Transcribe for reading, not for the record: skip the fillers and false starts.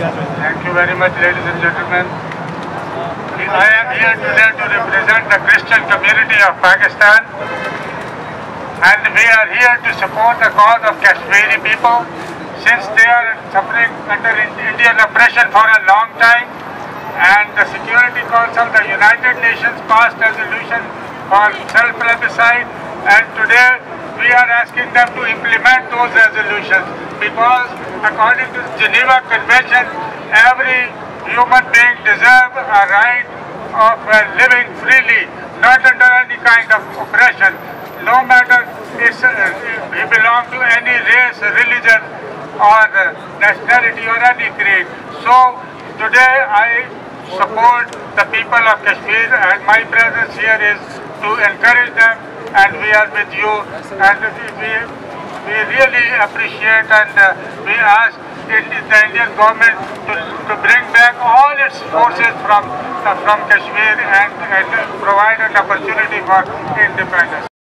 Thank you very much, ladies and gentlemen. I am here today to represent the Christian community of Pakistan, and we are here to support the cause of Kashmiri people since they are suffering under Indian oppression for a long time, and the Security Council of the United Nations passed a resolution for self-plebiscite, and today we are asking them to implement those resolutions because according to the Geneva Convention, every human being deserves a right of living freely, not under any kind of oppression, no matter if he belongs to any race, religion or nationality or any creed. So today I support the people of Kashmir, and my presence here is to encourage them, and we are with you, and we really appreciate, and we ask the Indian government to bring back all its forces from Kashmir and provide an opportunity for independence.